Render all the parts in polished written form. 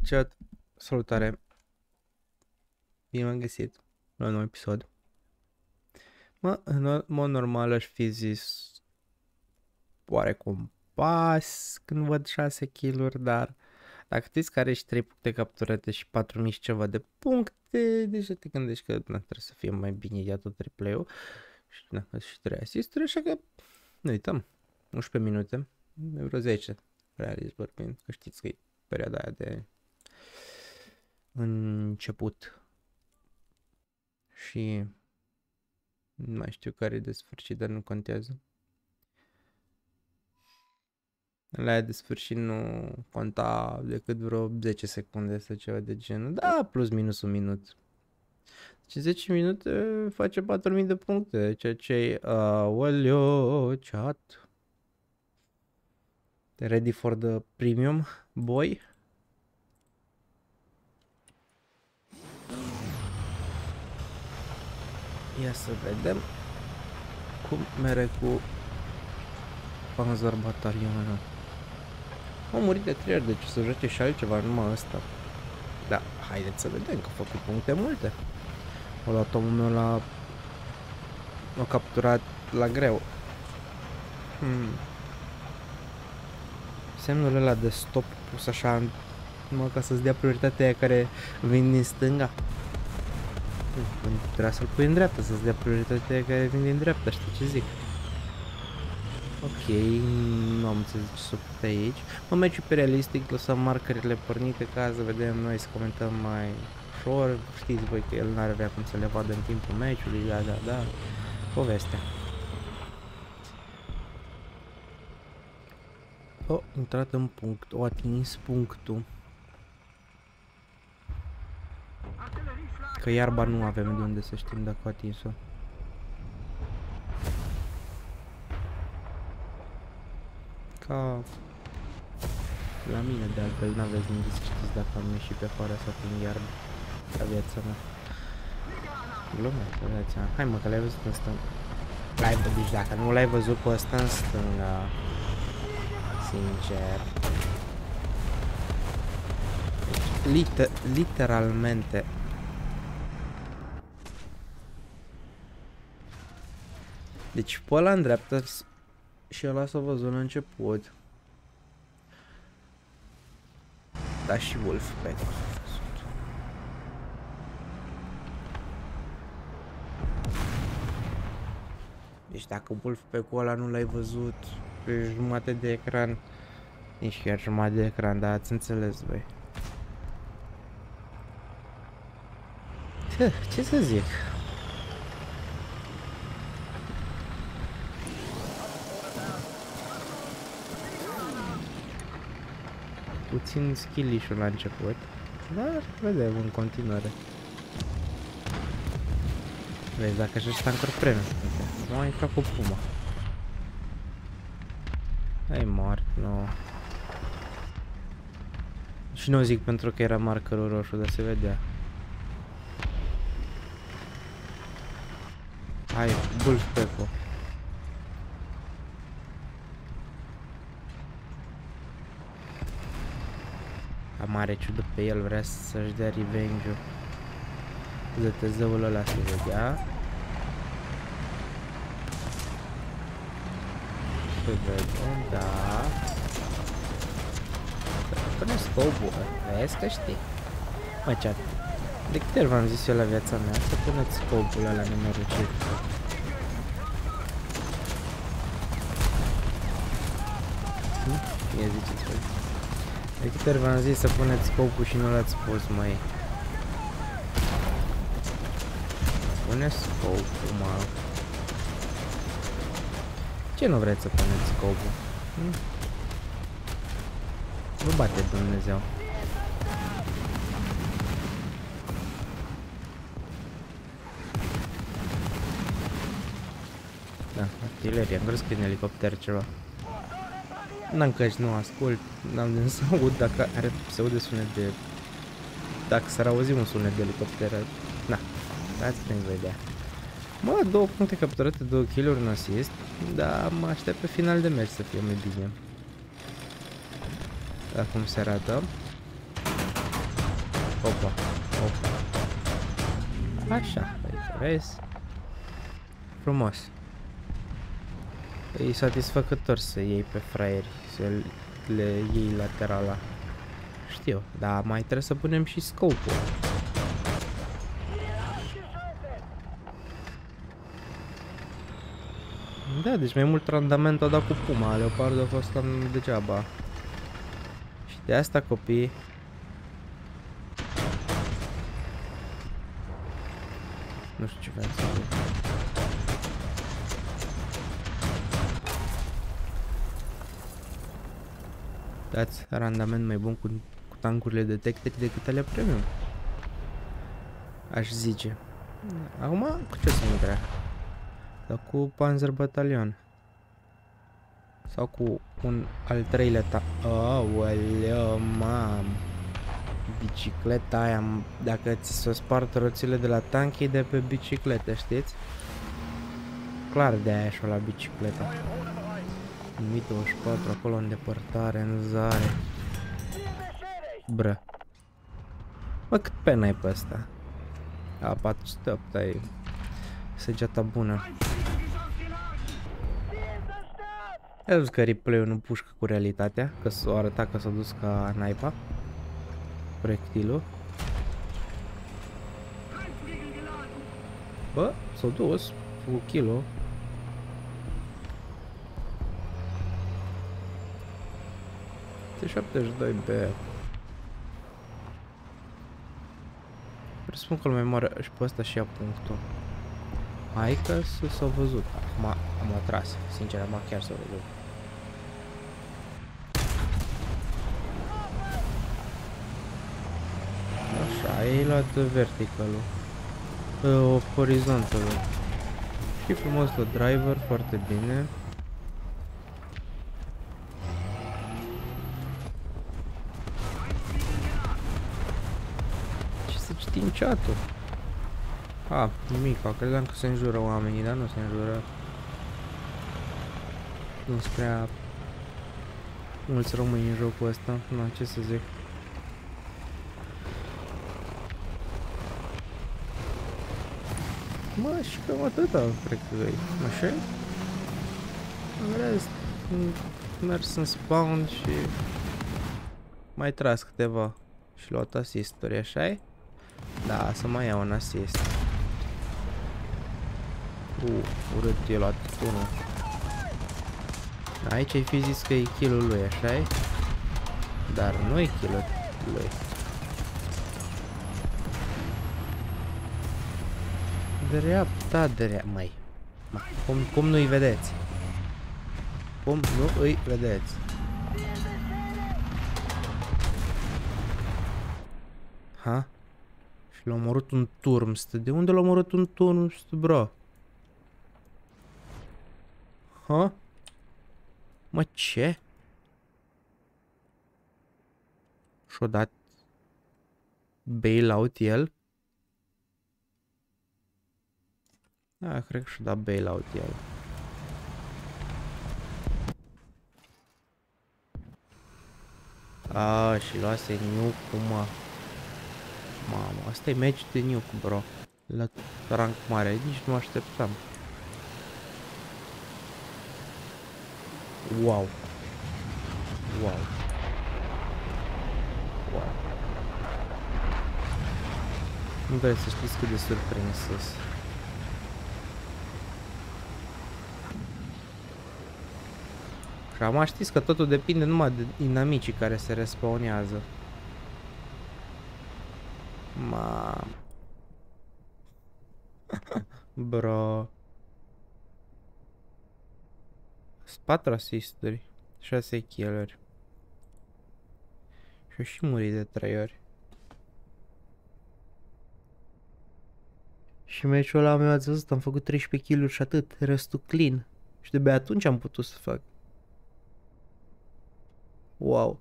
Chat, salutare, bine m-am găsit la un nou episod. În mod normal aș fi zis oarecum pas când văd 6 kill-uri, dar dacă știți că are și 3 puncte capturate și 4000 și ceva de puncte, deja te gândești că trebuie să fie mai bine ia tot replay-ul și 3 asisturi, așa că nu uităm, 11 minute, vreo 10 realist vorbind, că știți că e perioada aia de început și nu mai știu care e de sfârșit, dar nu contează. La aia de sfârșit nu conta decât vreo 10 secunde sau ceva de genul. Da, plus minus un minut. Deci 10 minute face 4000 de puncte, ceea ce e aoleo, chat. Ready for the premium, boy? Ia să vedem cum mere cu Panzer Batalionul. Au murit de 3 ori, deci să joace și altceva, numai ăsta. Da, haideți să vedem că a făcut puncte multe. O luat omul meu la... o capturat la greu. Semnul ăla de stop pus așa, numai ca să-ți dea prioritatea aia care vin din stânga. Trebuia să-l pui în dreapta, să-ți dea prioritatea aia care vin din dreapta, știi ce zic? Ok, nu am înțeles ce s-a făcut aici. Meciul pe realistic, lăsăm marcările pornite ca să vedem noi, să comentăm mai ușor. Știți voi că el n-ar avea cum să le vadă în timpul meciului, da, povestea. O intrat în punct, o atins punctul. Că iarba nu avem de unde să știm dacă a atins-o. Ca la mine, de altfel, n-aveți unde să știți dacă am ieșit pe afară sau prin iarbă la viața mea. Glumesc, la viața mea. Hai mă, că l-ai văzut în stânga. Deci dacă nu l-ai văzut pe ăsta în stânga, sincer. Deci, literalmente. Deci pe ăla în dreapta și ăla s-a văzut la început. Da, și Wolfpack s-a văzut. Deci dacă Wolfpack-ul ăla nu l-ai văzut pe jumătate de ecran, nici chiar jumătate de ecran, dar ați înțeles voi. Ce să zic? Puțin skill-issue la început, dar vedem în continuare. Vezi, dacă și ăsta încă premiu. Nu a intrat cu Puma. Ai mort, nu. Și nu zic pentru că era markerul roșu, dar se vedea. Hai, Wolfpack-ul. Mare ciudă pe el, vrea să-și dea revenge-ul. ZTZ-ul ăla se vedea. Să vedem, da. Pune scopul, vezi că știi. Mă, chat, de câte ori v-am zis eu la viața mea să puneți scopul ăla nenorocit. Ia ziceți voi. De câte ori v-am zis să puneți scopul și nu l-ați pus, măi. Pune scopul, mă. Ce nu vreți să puneți scopul? Vă bate Dumnezeu. Da, artilerie, am crezut că e în elicopter ceva. N-am căci, nu ascult, n-am de să aud dacă are, se aude sunet de... Dacă s-ar auzi un sunet de elicopter, na, dați prins vedea. Mă, 2 puncte capturate, 2 kill-uri, un assist, dar mă aștept pe final de meci să fie mai bine. Acum se arată. Opa, opa. Așa, vezi? Frumos. E satisfăcător să iei pe fraieri, să le iei laterala. Știu, dar mai trebuie să punem și scopul. Da, deci mai mult randament a dat cu Puma, Leopard a fost cam degeaba. Și de asta, copii, nu știu ce vreau să zic. Dați randament mai bun cu tankurile detected decât alea premium. Aș zice. Acum, cu ce să nu vrea? Dar cu Panzer Battalion. Sau cu un al treilea Aoleu, mam. Bicicleta aia, dacă ți s-o spart roțile de la tank, e de pe bicicletă, știți? Clar de aia și la bicicleta. Mi-24 acolo în depărtare, în zare. Bră. Bă, cât pena ai pe ăsta? A, 408, ai săgeata bună. Ai văzut că replay-ul nu pușcă cu realitatea? Că s-o arăta că s-a dus ca naipa proiectilul. Bă, s-a dus cu kilo. T72B. Presupun că îl mai moară și pe ăsta și ia punctul. Hai că s-a văzut. Acum am atras. Sincer, am chiar s-a văzut. Așa, ai luat verticalul. Horizontalul. Și frumos la driver, foarte bine. Ce să citim chat-ul? Nimic, credeam că se înjură oamenii, dar nu se înjură. Nu sunt prea mulți români în jocul ăsta, nu, ce să zic. Mă, și cam atâta, cred că e, așa? În rest, mers în spawn și mai tras câteva și luat asisturi, așa-i? Da, să mai iau un asist. Urât, e luat unul. Aici ai fi zis că e kill-ul lui, așa-i? Dar nu e kill-ul lui. Dreapta, măi. Cum nu-i vedeți? Cum nu îi vedeți? Ha? Și l-a omorât un Turmst. De unde l-a omorât un Turmst, bro? Ha? Mă, ce? Și-o dat bailout el? Da, cred că și-o dat bailout el. Și luase nuke, mă. Mamă, asta e match de nuke, bro. La rank mare, nici nu așteptam. Wow. Wow. Wow. Nu vreți să știți cât de surprins sunt. Și acum știți că totul depinde numai de inamicii care se respawnează. Mamă. Bro. 4 asisturi, 6 kill-uri. Și-o și murit de 3 ori. Și meciul ăla meu, ați văzut, am făcut 13 kill-uri și atât, restul clean. Și de-abia atunci am putut să fac. Wow.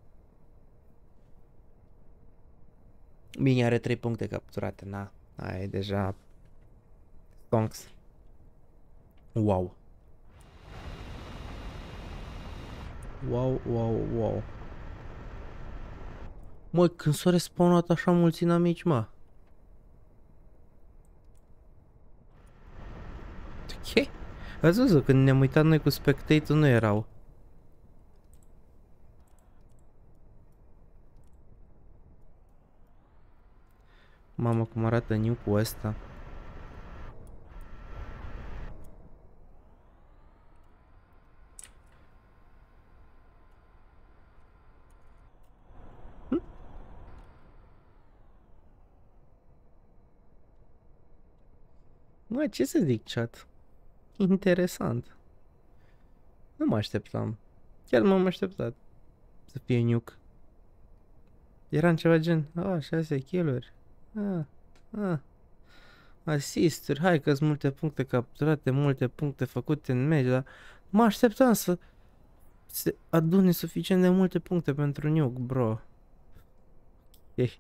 Bine, are 3 puncte capturate, na. Aia e deja... stonks. Wow. Wow, wow, wow. Mă, când s-au respawnat așa mulți inamici, mă. Ok. Ați văzut, când ne-am uitat noi cu spectate nu erau. Mamă, cum arată nuke-ul ăsta. Mă, ce să zic, chat? Interesant. Nu mă așteptam. Chiar nu m-am așteptat să fie nuke. Era în ceva gen, 6 kill-uri. Ah, ah. Asisturi, hai că sunt multe puncte capturate, multe puncte făcute în meci, dar mă așteptam să se adune suficient de multe puncte pentru nuke, bro. Ei.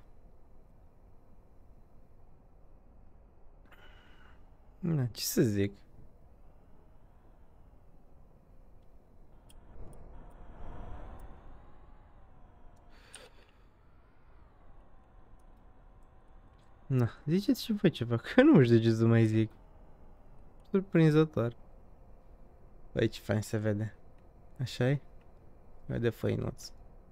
Na, ce să zic? Na, ziceți și voi ceva, că nu știu ce să mai zic. Surprinzător. Băi, ce fain se vede. Așa-i? Vede făinuț.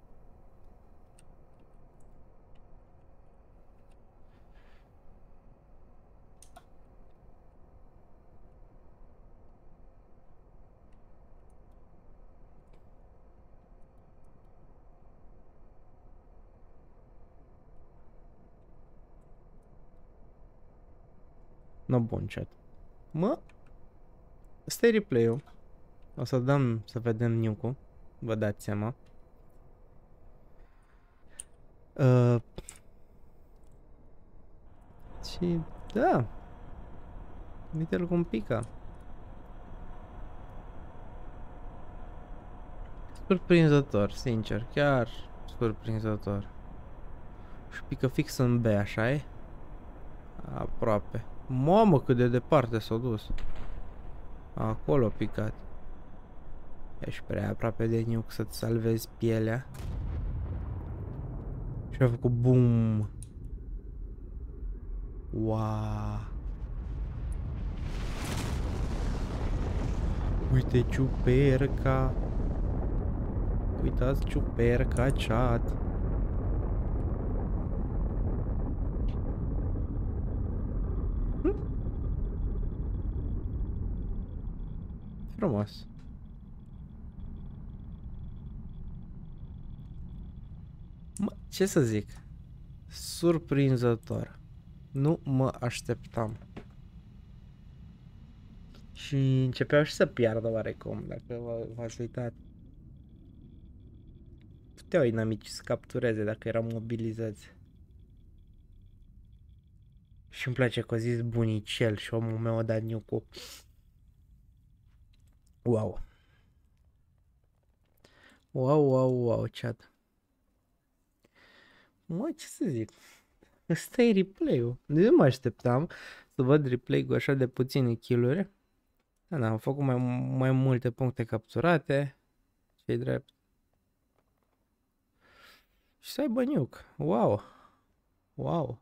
No, bun, chat. Mă, ăsta e replay-ul. O să dăm să vedem nuke-ul. Vă dați seama. Și da. Uite-l cum pică. Surprinzător, sincer, chiar surprinzător. Și pică fix în B, așa e? Aproape. Mamă, cât de departe s-a dus. Acolo a picat. Ești prea aproape de nuke să-ți salvezi pielea. Și a făcut BOOM. Wow. Uite ciuperca. Uitați ciuperca, chat. Frumos. Mă, ce să zic? Surprinzător. Nu mă așteptam. Și începeau și să piardă oarecum, dacă v-ați uitat. Puteau inamici să captureze dacă erau mobilizați. Și îmi place că a zis bunicel și omul meu a dat nuke-ul. Wow. Wow, wow, wow, chat. Mă, ce să zic? Ăsta e replay-ul. Nu mă așteptam să văd replay cu așa de puține kill-uri. Da, am făcut mai multe puncte capturate. Ce-i drept. Și să aibă nuke. Wow. Wow.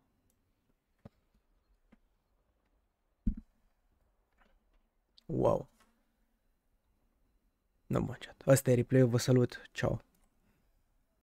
Wow. Nu mă chat. Asta e replay-ul, vă salut. Ciao.